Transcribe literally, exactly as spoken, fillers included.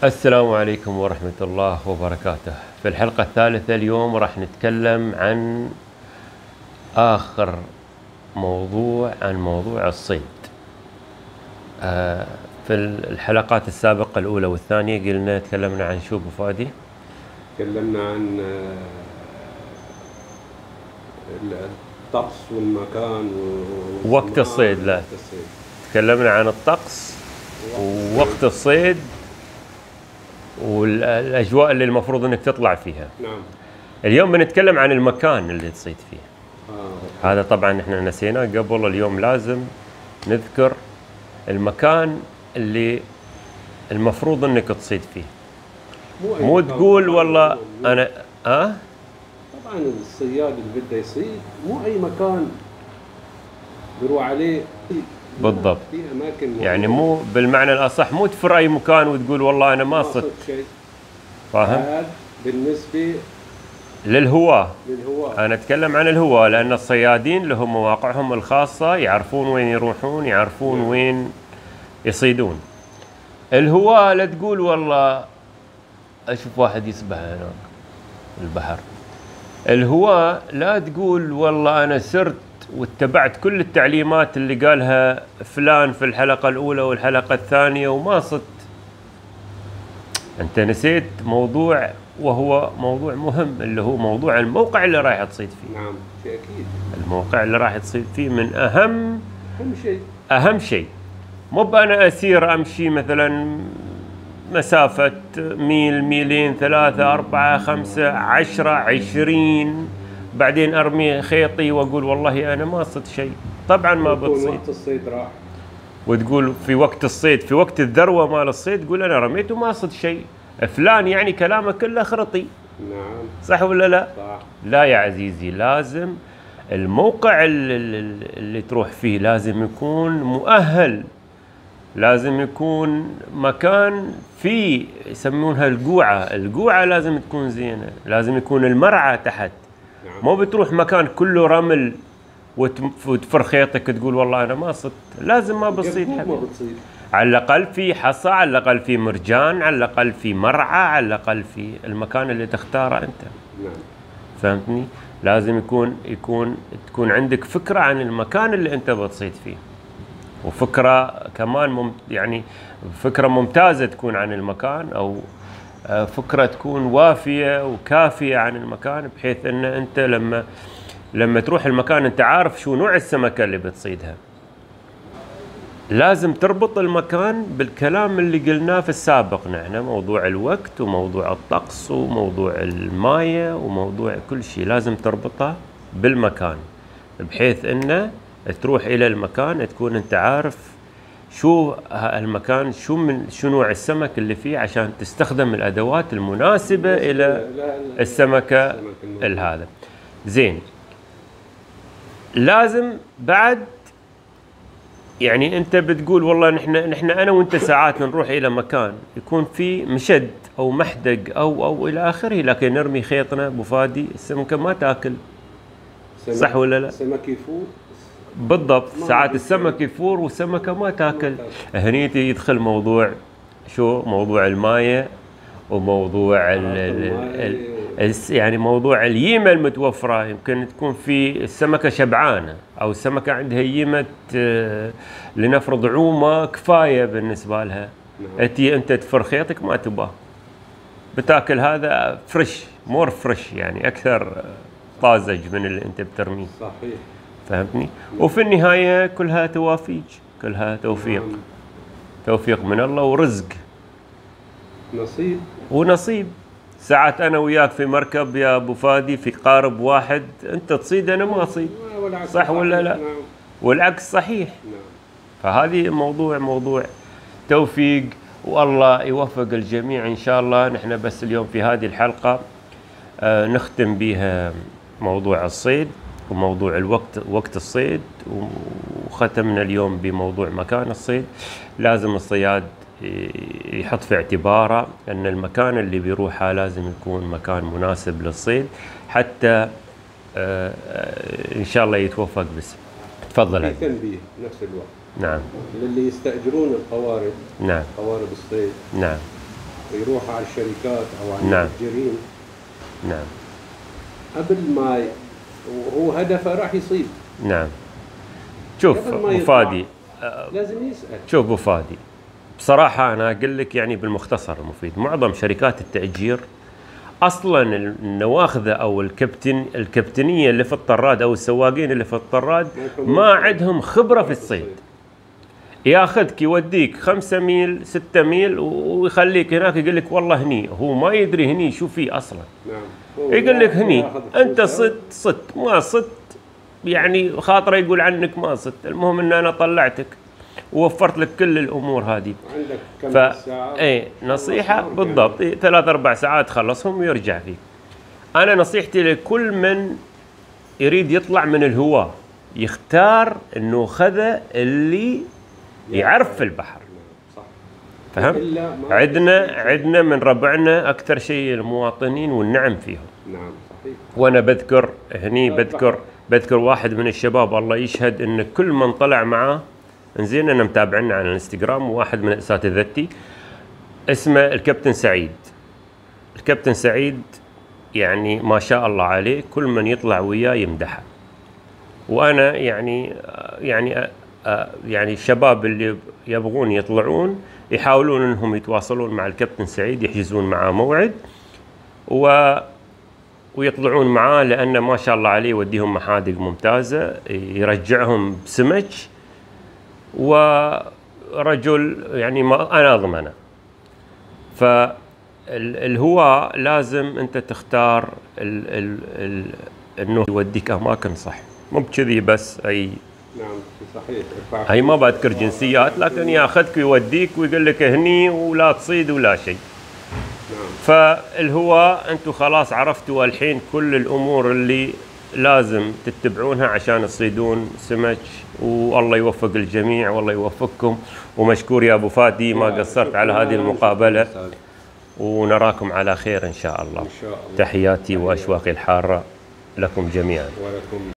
السلام عليكم ورحمة الله وبركاته. في الحلقة الثالثة اليوم راح نتكلم عن آخر موضوع عن موضوع الصيد. آه في الحلقات السابقة الأولى والثانية قلنا تكلمنا عن شو أبو فادي؟ تكلمنا عن الطقس والمكان ووقت الصيد. لا وقت الصيد. تكلمنا عن الطقس ووقت الصيد والأجواء اللي المفروض أنك تطلع فيها. نعم. اليوم بنتكلم عن المكان اللي تصيد فيه. آه. هذا طبعا احنا نسيناه قبل. اليوم لازم نذكر المكان اللي المفروض انك تصيد فيه. مو, مو تقول والله انا اه طبعا الصياد اللي بده يصيد مو اي مكان بيروح عليه. بالضبط. في اماكن يعني مو بالمعنى الاصح مو تفر اي مكان وتقول والله انا ما صدت شيء. فاهم؟ هذا بالنسبه للهواة. للهواة. انا اتكلم عن الهواة لان الصيادين لهم مواقعهم الخاصة، يعرفون وين يروحون، يعرفون نعم. وين يصيدون. الهواة لا تقول والله اشوف واحد يسبح هناك البحر. الهواة لا تقول والله انا سرت واتبعت كل التعليمات اللي قالها فلان في الحلقة الأولى والحلقة الثانية وما صدت. أنت نسيت موضوع وهو موضوع مهم اللي هو موضوع الموقع اللي رايح تصيد فيه. نعم شيء أكيد. الموقع اللي رايح تصيد فيه من أهم أهم شيء. أهم شيء. مو بأنا أسير أمشي مثلا مسافة ميل ميلين ثلاثة أربعة خمسة عشرة عشرين بعدين أرمي خيطي وأقول والله أنا ما صدت شيء. طبعا ما بتصيد. وقت الصيد راح. وتقول في وقت الصيد في وقت الذروة مال الصيد تقول أنا رميت وما صدت شيء. فلان يعني كلامه كله خرطي. نعم. صح ولا لا؟ صح. لا يا عزيزي، لازم الموقع اللي, اللي تروح فيه لازم يكون مؤهل. لازم يكون مكان فيه يسمونها القوعة. القوعة لازم تكون زينة. لازم يكون المرعى تحت. نعم. مو بتروح مكان كله رمل وتفر خيطك تقول والله أنا ما صدت. لازم ما بتصيد ما حبيبي. بتصيد. على الأقل في حصى، على الأقل في مرجان، على الأقل في مرعى، على الأقل في المكان اللي تختاره أنت. نعم. فهمتني؟ لازم يكون يكون تكون عندك فكرة عن المكان اللي أنت بتصيد فيه. وفكرة كمان مم يعني فكرة ممتازة تكون عن المكان، أو فكرة تكون وافية وكافية عن المكان، بحيث أن أنت لما لما تروح المكان أنت عارف شو نوع السمكة اللي بتصيدها. لازم تربط المكان بالكلام اللي قلناه في السابق نحن، موضوع الوقت وموضوع الطقس وموضوع المايه وموضوع كل شيء لازم تربطه بالمكان، بحيث أنه تروح إلى المكان تكون أنت عارف شو المكان، شو من شو نوع السمك اللي فيه، عشان تستخدم الأدوات المناسبة إلى السمكة الهذا. زين. لازم بعد يعني أنت بتقول والله نحن نحن أنا وأنت ساعات نروح إلى مكان يكون فيه مشد أو محدق أو أو إلى آخره، لكن نرمي خيطنا أبو فادي السمكة ما تاكل. صح ولا لا؟ السمك يفور. بالضبط. ساعات السمك يفور والسمكة ما تاكل. هني يدخل موضوع شو موضوع المايه وموضوع ال ال ال يعني موضوع اليمة المتوفرة. يمكن تكون في السمكة شبعانة أو السمكة عندها يمة لنفرض عومة كفاية بالنسبة لها. أتي أنت تفر خيطك ما تباه، بتاكل هذا فريش مور فريش، يعني أكثر طازج من اللي أنت بترميه. صحيح. فهمتني؟ وفي النهاية كلها توافيج، كلها توفيق. نعم. توفيق من الله ورزق. نصيب. ونصيب. ساعات أنا وياك في مركب يا أبو فادي في قارب واحد، أنت تصيد أنا ما أصيد. صح ولا لا؟ نعم. والعكس صحيح. نعم. فهذه موضوع موضوع توفيق، والله يوفق الجميع إن شاء الله. نحن بس اليوم في هذه الحلقة آه نختم بها موضوع الصيد وموضوع الوقت، وقت الصيد، وختمنا اليوم بموضوع مكان الصيد. لازم الصياد يحط في اعتباره أن المكان اللي بيروحه لازم يكون مكان مناسب للصيد، حتى إن شاء الله يتوفق. بس تفضل. في تنبيه نفس الوقت. نعم. للي يستأجرون القوارب. نعم. قوارب الصيد. نعم. يروح على الشركات او على نعم. المتجرين نعم. قبل ما ي... وهو هدفه راح يصيب. نعم. شوف قبل ما ابو يطلع فادي، لازم يسأل. شوف ابو فادي، بصراحة أنا أقول لك يعني بالمختصر المفيد، معظم شركات التأجير أصلاً النواخذة أو الكابتن الكابتنية اللي في الطراد أو السواقين اللي في الطراد ما عندهم خبرة في الصيد. ياخذك يوديك خمسة ميل ستة ميل ويخليك هناك يقول لك والله هني، هو ما يدري هني شو فيه أصلاً. نعم. يقول لك هني ياخذ أنت فلوسه. صدت صدت ما صدت، يعني خاطره يقول عنك ما صدت، المهم ان انا طلعتك ووفرت لك كل الامور هذه. عندك كم ف ساعة؟ اي نصيحه بالضبط، إيه ثلاث اربع ساعات خلصهم ويرجع فيك. انا نصيحتي لكل من يريد يطلع من الهواة يختار انه خذ اللي يعرف في البحر. صح. فهم؟ إلا ما- عندنا عندنا من ربعنا اكثر شيء المواطنين والنعم فيهم. نعم صحيح. وانا بذكر هني بذكر بذكر واحد من الشباب الله يشهد ان كل من طلع معاه، انزين انا متابعنا على الانستغرام، وواحد من اساتذتي اسمه الكابتن سعيد. الكابتن سعيد يعني ما شاء الله عليه، كل من يطلع وياه يمدحه. وانا يعني يعني يعني الشباب اللي يبغون يطلعون يحاولون انهم يتواصلون مع الكابتن سعيد، يحجزون معاه موعد و ويطلعون معاه، لأنه ما شاء الله عليه يوديهم محادق ممتازة، يرجعهم بسمك، ورجل يعني ما أنا أضمنه. فالهواء لازم أنت تختار ال ال ال إنه يوديك أماكن صح، مو بكذي بس أي. نعم صحيح. هي ما بذكر جنسيات، لكن ياخذك ويوديك ويقول لك هني ولا تصيد ولا شيء. فالهواء انتم خلاص عرفتوا الحين كل الامور اللي لازم تتبعونها عشان تصيدون سمك، والله يوفق الجميع والله يوفقكم. ومشكور يا ابو فادي، ما قصرت على هذه المقابله، ونراكم على خير ان شاء الله. إن شاء الله. تحياتي واشواقي الحاره لكم جميعا. ولكم.